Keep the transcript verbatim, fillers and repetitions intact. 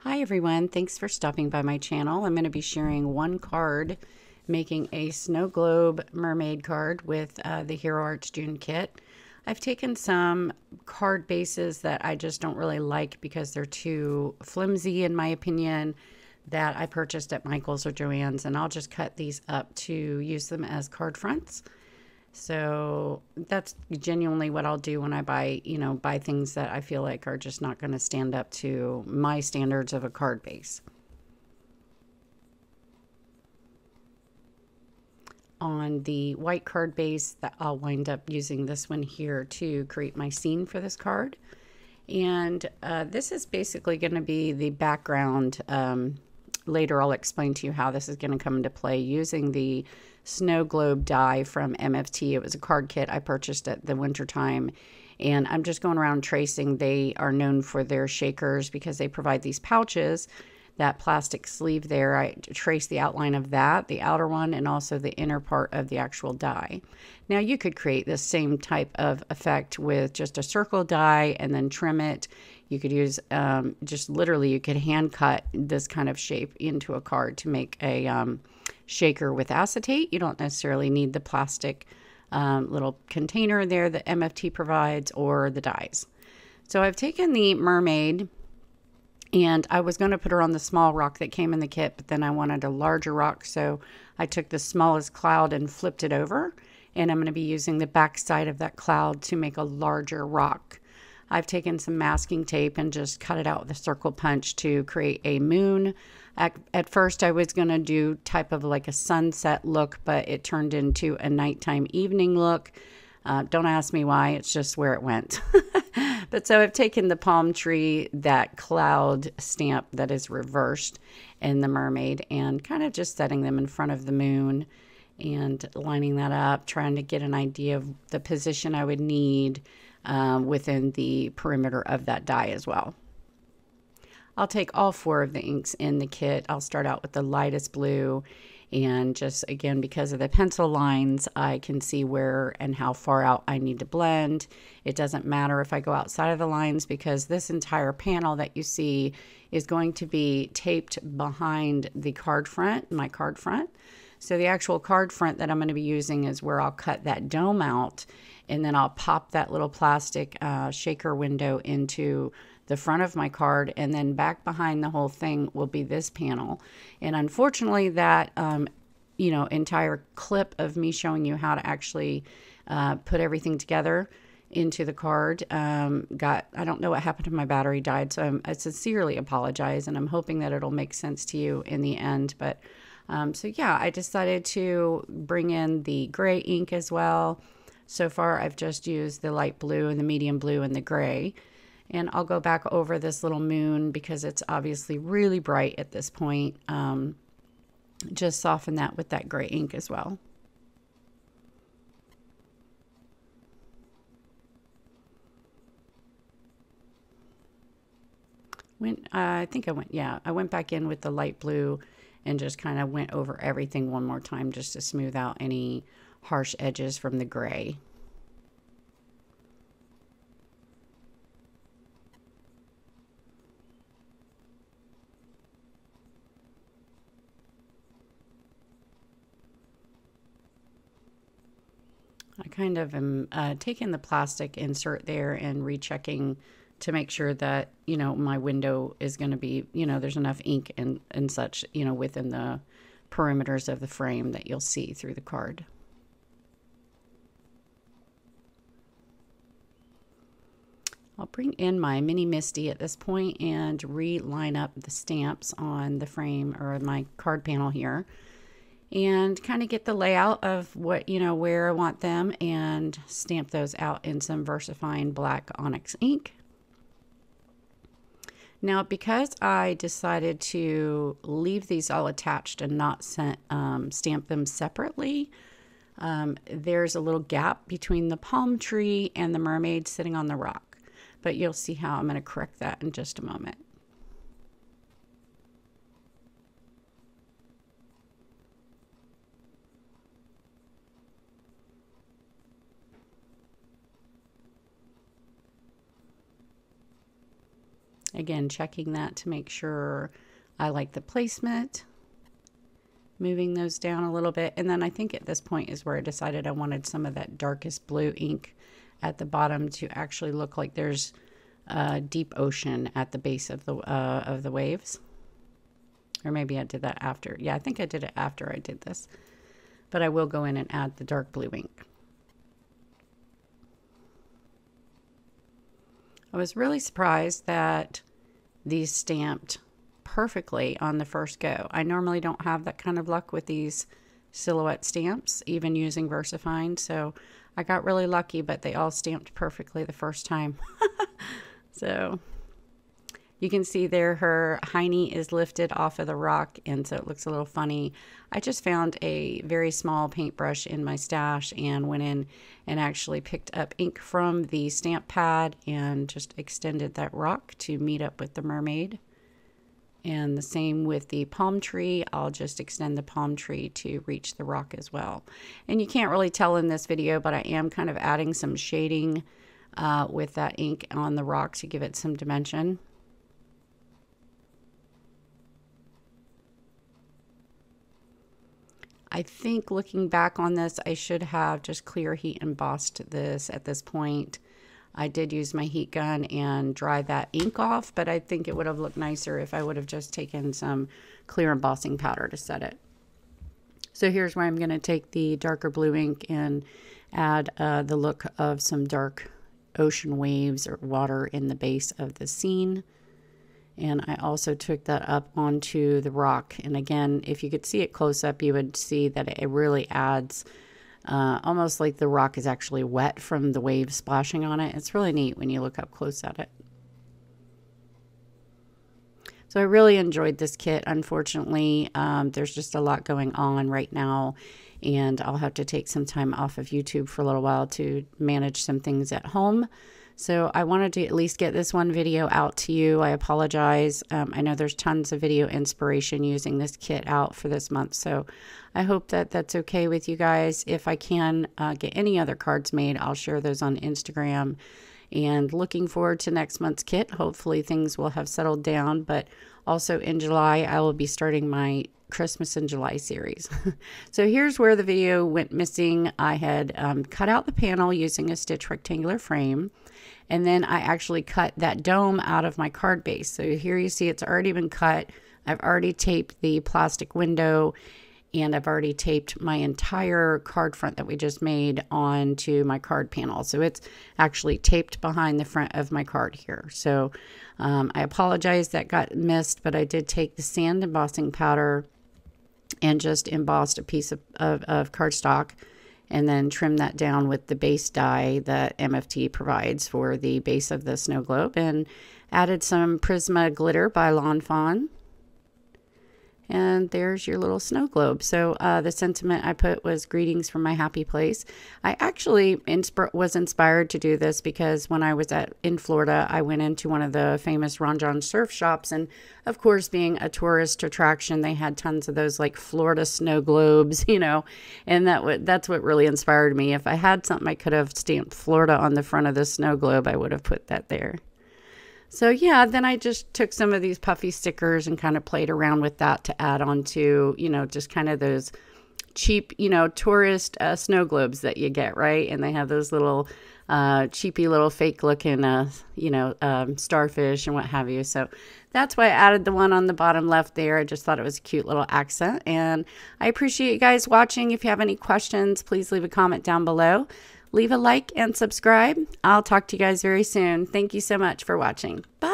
Hi everyone, thanks for stopping by my channel. I'm going to be sharing one card, making a snow globe mermaid card with uh, the Hero Arts June kit. I've taken some card bases that I just don't really like because they're too flimsy in my opinion, that I purchased at Michael's or Joann's, and I'll just cut these up to use them as card fronts. So that's genuinely what I'll do when I buy, you know, buy things that I feel like are just not going to stand up to my standards of a card base. On the white card base, that I'll wind up using this one here to create my scene for this card. And uh, this is basically going to be the background. Um, later I'll explain to you how this is going to come into play using the snow globe die from M F T. It was a card kit I purchased at the winter time, and I'm just going around tracing. They are known for their shakers because they provide these pouches. That plastic sleeve there, I trace the outline of that, the outer one, and also the inner part of the actual die. Now you could create this same type of effect with just a circle die and then trim it. You could use um, just literally, you could hand cut this kind of shape into a card to make a um, shaker with acetate. You don't necessarily need the plastic um, little container there that M F T provides or the dies. So I've taken the mermaid, and I was going to put her on the small rock that came in the kit, but then I wanted a larger rock, so I took the smallest cloud and flipped it over, and I'm going to be using the back side of that cloud to make a larger rock. I've taken some masking tape and just cut it out with a circle punch to create a moon. At, at first I was going to do type of like a sunset look, but it turned into a nighttime evening look. Uh, don't ask me why, it's just where it went. But so I've taken the palm tree, that cloud stamp that is reversed in the mermaid, and kind of just setting them in front of the moon and lining that up, trying to get an idea of the position I would need um, within the perimeter of that die as well. I'll take all four of the inks in the kit. I'll start out with the lightest blue, and just again, because of the pencil lines, I can see where and how far out I need to blend. It doesn't matter if I go outside of the lines, because this entire panel that you see is going to be taped behind the card front, my card front. So the actual card front that I'm going to be using is where I'll cut that dome out, and then I'll pop that little plastic uh, shaker window into the front of my card, and then back behind the whole thing will be this panel. And unfortunately, that um, you know, entire clip of me showing you how to actually uh, put everything together into the card um, got, I don't know what happened to my battery, died, so I'm, I sincerely apologize, and I'm hoping that it'll make sense to you in the end. But um, so yeah, I decided to bring in the gray ink as well. So far I've just used the light blue and the medium blue and the gray. And I'll go back over this little moon because it's obviously really bright at this point. Um, just soften that with that gray ink as well. When, uh, I think I went, yeah, I went back in with the light blue and just kind of went over everything one more time just to smooth out any harsh edges from the gray. I kind of am uh, taking the plastic insert there and rechecking to make sure that, you know, my window is going to be, you know, there's enough ink and, and such, you know, within the perimeters of the frame that you'll see through the card. I'll bring in my mini Misty at this point and re-line up the stamps on the frame or my card panel here, and kind of get the layout of what, you know, where I want them, and stamp those out in some VersaFine black onyx ink. Now, because I decided to leave these all attached and not sent, um, stamp them separately, um, there's a little gap between the palm tree and the mermaid sitting on the rock. But you'll see how I'm going to correct that in just a moment. again, checking that to make sure I like the placement. Moving those down a little bit. And then I think at this point is where I decided I wanted some of that darkest blue ink at the bottom to actually look like there's a deep ocean at the base of the, uh, of the waves. Or maybe I did that after. Yeah, I think I did it after I did this. But I will go in and add the dark blue ink. I was really surprised that these stamped perfectly on the first go. I normally don't have that kind of luck with these silhouette stamps, even using VersaFine. So I got really lucky, but they all stamped perfectly the first time. So you can see there her hiney is lifted off of the rock, and so it looks a little funny. I just found a very small paintbrush in my stash and went in and actually picked up ink from the stamp pad and just extended that rock to meet up with the mermaid. And the same with the palm tree. I'll just extend the palm tree to reach the rock as well. And you can't really tell in this video, but I am kind of adding some shading uh, with that ink on the rock to give it some dimension. I think looking back on this, I should have just clear heat embossed this at this point. I did use my heat gun and dry that ink off, but I think it would have looked nicer if I would have just taken some clear embossing powder to set it. So here's where I'm going to take the darker blue ink and add uh, the look of some dark ocean waves or water in the base of the scene. And I also took that up onto the rock. And again, if you could see it close up, you would see that it really adds uh, almost like the rock is actually wet from the waves splashing on it. It's really neat when you look up close at it. So I really enjoyed this kit. Unfortunately, um, there's just a lot going on right now, and I'll have to take some time off of YouTube for a little while to manage some things at home. So I wanted to at least get this one video out to you. I apologize. Um, I know there's tons of video inspiration using this kit out for this month. So I hope that that's okay with you guys. If I can uh, get any other cards made, I'll share those on Instagram. And looking forward to next month's kit. Hopefully things will have settled down. But also in July, I will be starting my Christmas in July series. So here's where the video went missing. I had um, cut out the panel using a stitch rectangular frame. And then I actually cut that dome out of my card base. So here you see it's already been cut. I've already taped the plastic window, and I've already taped my entire card front that we just made onto my card panel. So it's actually taped behind the front of my card here. So um, I apologize that got missed, but I did take the sand embossing powder and just embossed a piece of, of, of cardstock, and then trim that down with the base die that M F T provides for the base of the snow globe, and added some Prisma glitter by Lawn Fawn. And there's your little snow globe. So uh, the sentiment I put was greetings from my happy place. I actually insp was inspired to do this because when I was at in Florida, I went into one of the famous Ron Jon surf shops. And of course, being a tourist attraction, they had tons of those like Florida snow globes, you know, and that w that's what really inspired me. If I had something I could have stamped Florida on the front of the snow globe, I would have put that there. So yeah, then I just took some of these puffy stickers and kind of played around with that to add on to, you know, just kind of those cheap, you know, tourist uh, snow globes that you get, right? And they have those little uh, cheapy little fake looking, uh, you know, um, starfish and what have you. So that's why I added the one on the bottom left there. I just thought it was a cute little accent. And I appreciate you guys watching. If you have any questions, please leave a comment down below. Leave a like and subscribe. I'll talk to you guys very soon. Thank you so much for watching. Bye.